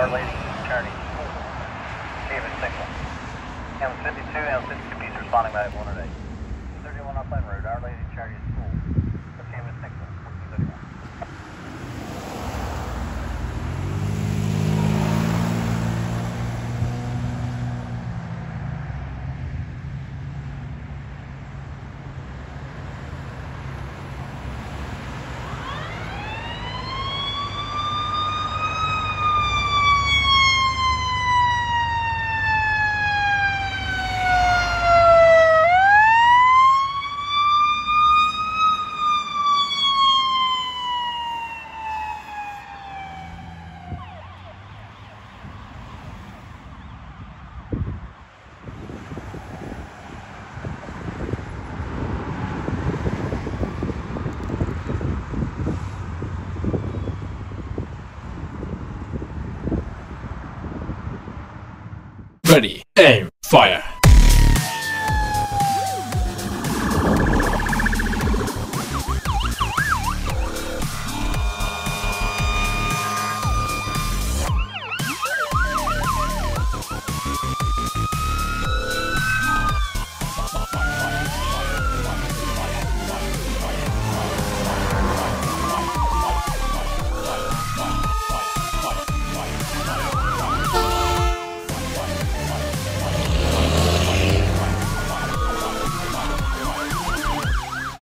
Our Lady Charity School. David Signal. M52 and 52 B's responding by 108. 31 Upland Road, Our Lady Charity School. David Signal. 1431. Ready, aim, fire!